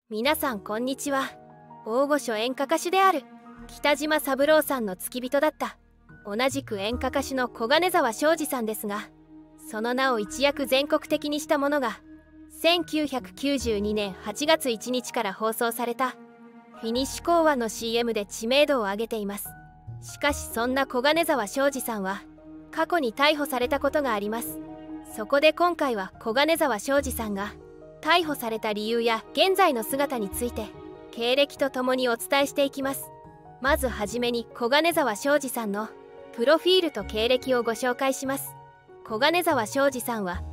皆さんこんにちは。大御所演歌歌手である北島三郎さんの付き人だった同じく演歌歌手の小金沢昭二さんですが、その名を一躍全国的にしたものが1992年8月1日から放送されたフィニッシュ講話の CM で知名度を上げています。しかしそんな小金沢昭二さんは過去に逮捕されたことがあります。そこで今回は小金沢昭二さんが逮捕された理由や現在の姿について経歴とともにお伝えしていきます。まずはじめに小金沢昭二さんのプロフィールと経歴をご紹介します。小金沢昭二さんは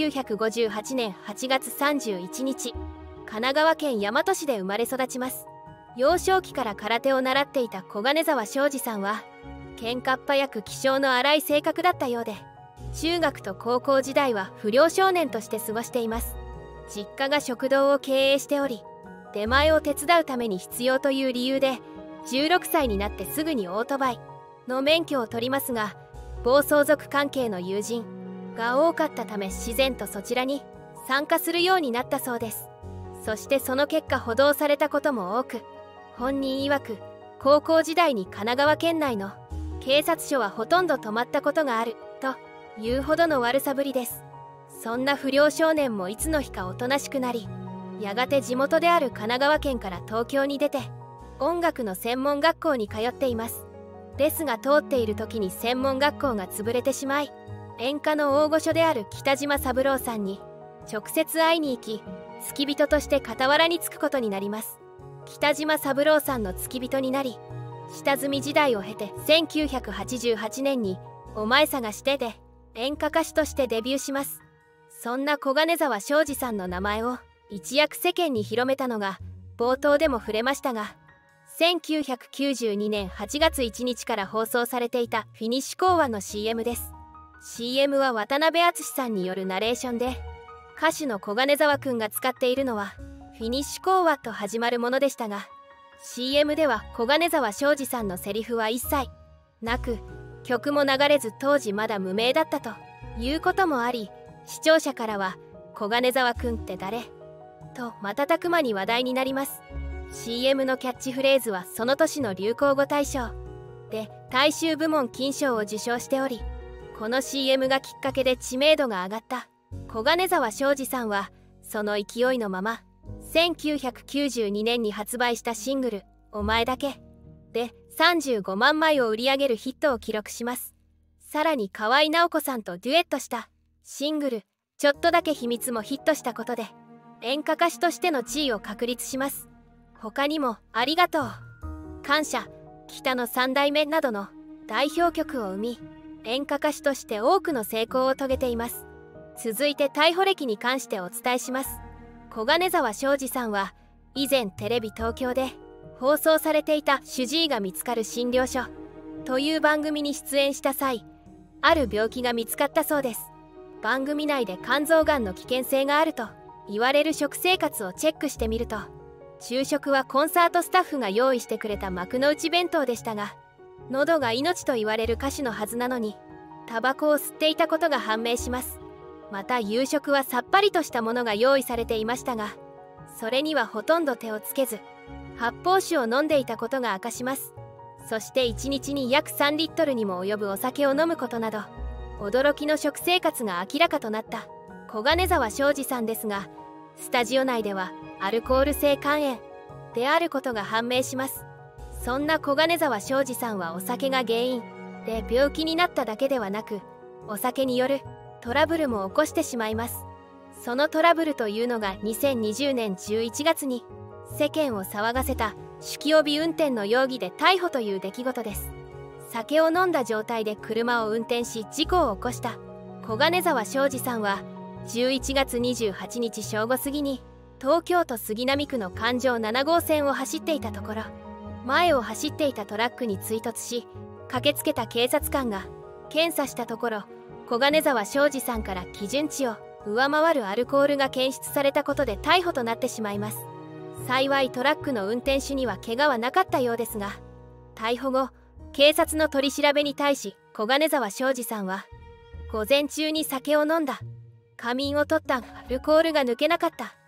1958年8月31日神奈川県大和市で生まれ育ちます。幼少期から空手を習っていた小金沢昭二さんは喧嘩っ早く気性の荒い性格だったようで、中学と高校時代は不良少年として過ごしています。実家が食堂を経営しており、出前を手伝うために必要という理由で16歳になってすぐにオートバイの免許を取りますが、暴走族関係の友人が多かったため自然とそちらに参加するようになったそうです。そしてその結果補導されたことも多く、本人曰く高校時代に神奈川県内の警察署はほとんど泊まったことがあるというほどの悪さぶりです。そんな不良少年もいつの日かおとなしくなり、やがて地元である神奈川県から東京に出て音楽の専門学校に通っています。ですが通っている時に専門学校が潰れてしまい、演歌の大御所である北島三郎さんに直接会いに行き、付き人として傍らにつくことになります。北島三郎さんの付き人になり、下積み時代を経て1988年に「お前探して」で演歌歌手としてデビューします。そんな小金沢昭二さんの名前を一躍世間に広めたのが、冒頭でも触れましたが、1992年8月1日から放送されていたフィニッシュ講話の CM です。 CM は渡辺篤さんによるナレーションで、歌手の小金沢くんが使っているのはフィニッシュ講話と始まるものでしたが、 CM では小金沢昭二さんのセリフは一切なく、曲も流れず当時まだ無名だったということもあり、視聴者からは「小金沢くんって誰?」と瞬く間に話題になります。 CM のキャッチフレーズはその年の流行語大賞で大衆部門金賞を受賞しており、この CM がきっかけで知名度が上がった小金沢昭二さんは、その勢いのまま1992年に発売したシングル「お前だけ」で35万枚を売り上げるヒットを記録します。さらに河合直子さんとデュエットしたシングル「ちょっとだけ秘密」もヒットしたことで演歌歌手としての地位を確立します。他にも「ありがとう」「感謝」「北の三代目」などの代表曲を生み、演歌歌手として多くの成功を遂げています。続いて逮捕歴に関してお伝えします。小金沢昭二さんは以前テレビ東京で放送されていた「主治医が見つかる診療所」という番組に出演した際、ある病気が見つかったそうです。番組内で肝臓がんの危険性があると言われる食生活をチェックしてみると、昼食はコンサートスタッフが用意してくれた幕の内弁当でしたが、喉が命と言われる歌手のはずなのにタバコを吸っていたことが判明します。また夕食はさっぱりとしたものが用意されていましたが、それにはほとんど手をつけず発泡酒を飲んでいたことが明かします。そして1日に約3リットルにも及ぶお酒を飲むことなど、驚きの食生活が明らかとなった小金沢昭二さんですが、スタジオ内ではアルコール性肝炎であることが判明します。そんな小金沢昭二さんはお酒が原因で病気になっただけではなく、お酒によるトラブルも起こしてしまいます。そのトラブルというのが2020年11月に世間を騒がせた酒気帯び運転の容疑で逮捕という出来事です。酒を飲んだ状態で車を運転し事故を起こした小金沢昭二さんは11月28日正午過ぎに東京都杉並区の環状7号線を走っていたところ、前を走っていたトラックに追突し、駆けつけた警察官が検査したところ、小金沢昭二さんから基準値を上回るアルコールが検出されたことで逮捕となってしまいます。幸いトラックの運転手には怪我はなかったようですが、逮捕後警察の取り調べに対し小金沢昭二さんは、午前中に酒を飲んだ、仮眠を取った、アルコールが抜けなかった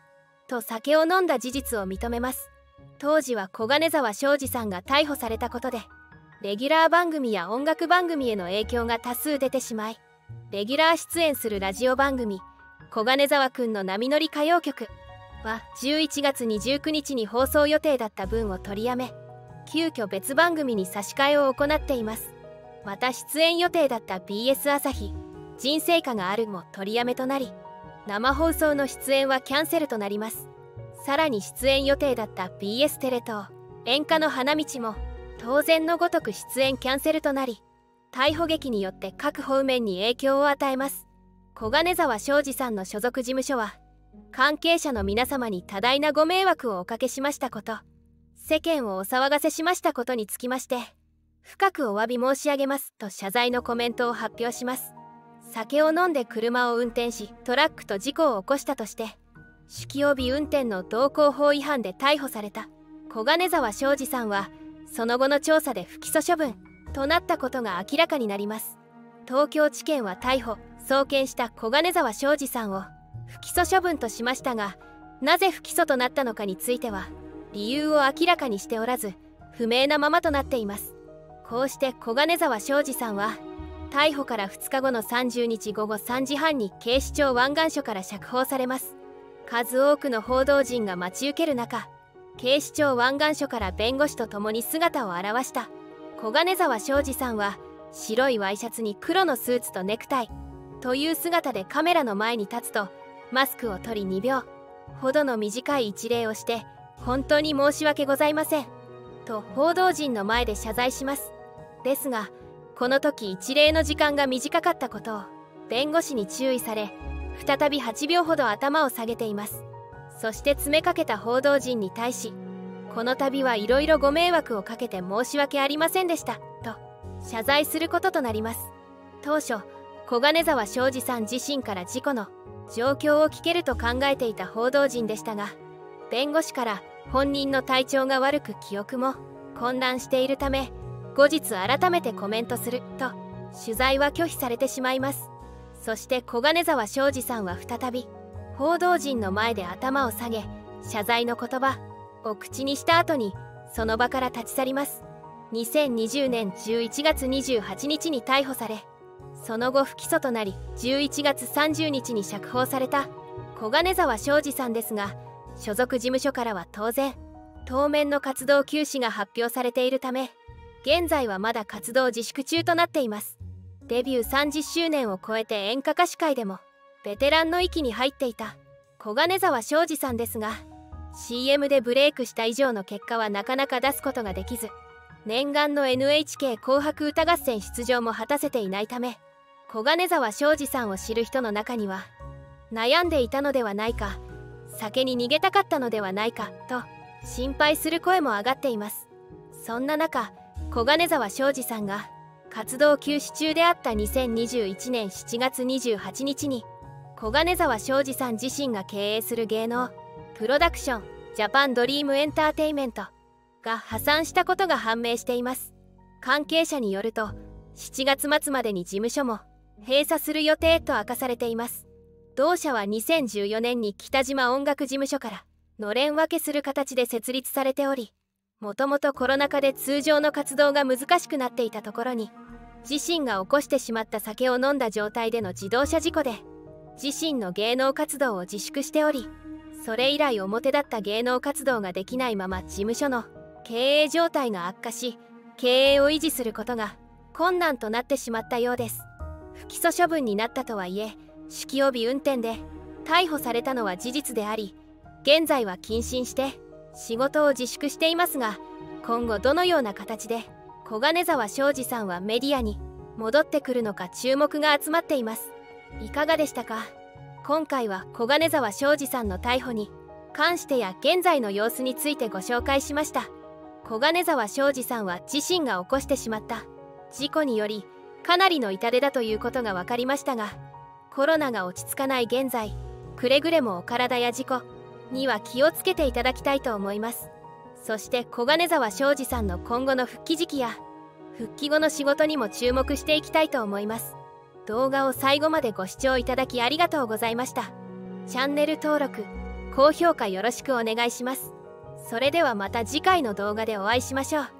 と酒を飲んだ事実を認めます。当時は小金沢庄司さんが逮捕されたことで、レギュラー番組や音楽番組への影響が多数出てしまい、レギュラー出演するラジオ番組「小金沢くんの波乗り歌謡曲」は11月29日に放送予定だった分を取りやめ、急遽別番組に差し替えを行っています。また出演予定だった BS 朝日「人生歌がある」も取りやめとなり、生放送の出演はキャンセルとなります。さらに出演予定だった BS テレ東「演歌の花道」も当然のごとく出演キャンセルとなり、逮捕劇によって各方面に影響を与えます。小金沢庄司さんの所属事務所は、関係者の皆様に多大なご迷惑をおかけしましたこと、世間をお騒がせしましたことにつきまして、深くお詫び申し上げますと謝罪のコメントを発表します。酒を飲んで車を運転し、トラックと事故を起こしたとして、酒気帯び運転の道交法違反で逮捕された小金沢庄司さんは、その後の調査で不起訴処分となったことが明らかになります。東京地検は逮捕・送検した小金沢庄司さんを不起訴処分としましたが、なぜ不起訴となったのかについては理由を明らかにしておらず、不明なままとなっています。こうして小金沢庄司さんは逮捕から2日後の30日午後3時半に警視庁湾岸署から釈放されます。数多くの報道陣が待ち受ける中、警視庁湾岸署から弁護士と共に姿を現した小金沢庄司さんは、白いワイシャツに黒のスーツとネクタイという姿でカメラの前に立つと、マスクを取り2秒ほどの短い一礼をして、本当に申し訳ございませんと報道陣の前で謝罪します。ですが、この時一礼の時間が短かったことを弁護士に注意され、再び8秒ほど頭を下げています。そして詰めかけた報道陣に対し、この度はいろいろご迷惑をかけて申し訳ありませんでしたと謝罪することとなります。当初、小金沢庄司さん自身から事故の状況を聞けると考えていた報道陣でしたが、弁護士から本人の体調が悪く記憶も混乱しているため、後日改めてコメントすると取材は拒否されてしまいます。そして小金沢庄司さんは再び報道陣の前で頭を下げ、謝罪の言葉を口にした後にその場から立ち去ります。2020年11月28日に逮捕され、その後不起訴となり11月30日に釈放された小金沢庄司さんですが、所属事務所からは当然当面の活動休止が発表されているため、現在はまだ活動自粛中となっています。デビュー30周年を超えて演歌歌手界でもベテランの域に入っていた小金沢庄司さんですが、 CM でブレイクした以上の結果はなかなか出すことができず、念願の NHK 紅白歌合戦出場も果たせていないため、小金沢庄司さんを知る人の中には、悩んでいたのではないか、酒に逃げたかったのではないかと心配する声も上がっています。そんな中、小金沢庄司さんが活動休止中であった2021年7月28日に、小金沢庄司さん自身が経営する芸能プロダクションジャパンドリームエンターテイメントが破産したことが判明しています。関係者によると、7月末までに事務所も閉鎖する予定と明かされています。同社は2014年に北島音楽事務所からのれん分けする形で設立されており、もともとコロナ禍で通常の活動が難しくなっていたところに、自身が起こしてしまった酒を飲んだ状態での自動車事故で自身の芸能活動を自粛しており、それ以来表立った芸能活動ができないまま事務所の経営状態が悪化し、経営を維持することが困難となってしまったようです。不起訴処分になったとはいえ、酒気帯び運転で逮捕されたのは事実であり、現在は謹慎して仕事を自粛していますが、今後どのような形で小金沢庄司さんはメディアに戻ってくるのか注目が集まっています。いかがでしたか？今回は小金沢庄司さんの逮捕に関してや現在の様子についてご紹介しました。小金沢庄司さんは自身が起こしてしまった事故によりかなりの痛手だということが分かりましたが、コロナが落ち着かない現在、くれぐれもお体や事故には気をつけていただきたいと思います。そして小金沢庄司さんの今後の復帰時期や復帰後の仕事にも注目していきたいと思います。動画を最後までご視聴いただきありがとうございました。チャンネル登録、 高評価よろしくお願いします。それではまた次回の動画でお会いしましょう。